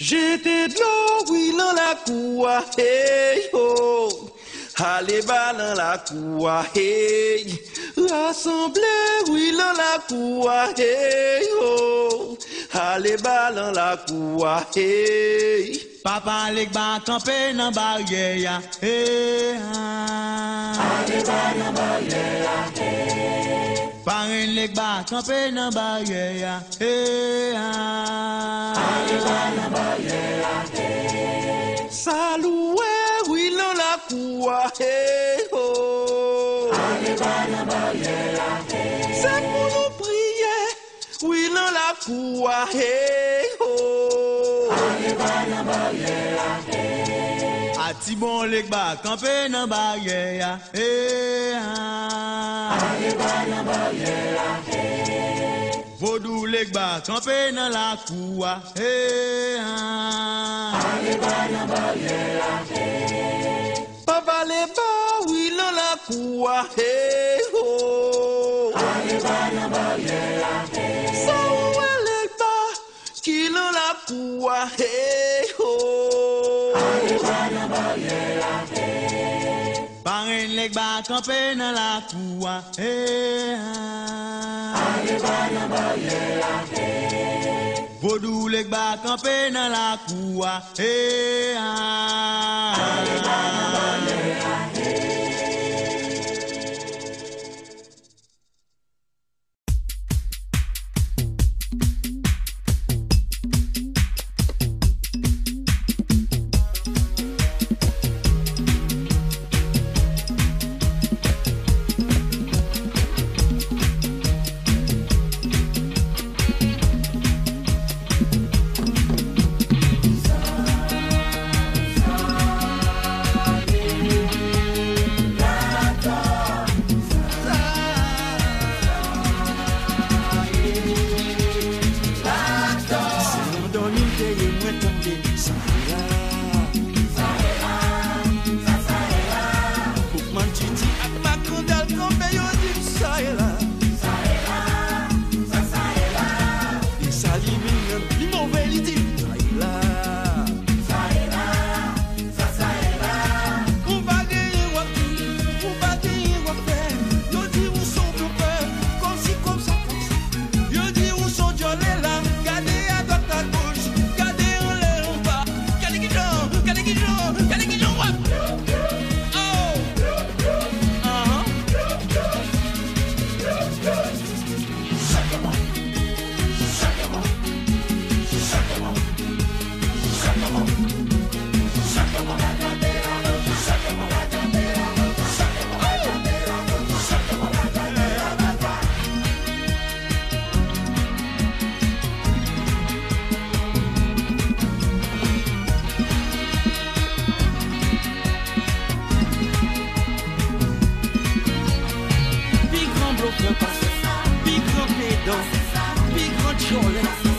J'étais de l'eau, oui, dans la cour, hey, oh. Allez, bas dans la cour, hey. Rassemblez, oui, dans la cour, hey, oh. Allez, bas dans la cour, hey. Papa, les bas campé dans barrière, hey, Allez, bas dans barrière, hey. Parrain, les bas campé dans barrière, hey, Allez, bas dans barrière, hey. Saloué, oui, dans la cour, hey, oh. Allez, bas dans barrière, hey. C'est pour nous prier, oui, dans la cour, hey, oh. Allez, bas dans barrière, hey. Atibon, les bas campé dans barrière, hey, Allez, bas dans barrière, hey. Vaudou, les bas campé dans la cour, hey, Allez, bas dans barrière, hey. Papa les bas, oui, dans la cour, hey, oh. Allez, bas dans barrière, hey. Saoué les bas, qui dans la cour, hey, oh. Allez, bas dans barrière, hey. Parrain, les bas campé dans la cour, hey, Allez, bas dans barrière, hey. Vaudou, les bas campé dans la cour, hey, Allez, bas dans barrière, hey. Big grand bloqueur, big grand pédant, big grand cholet.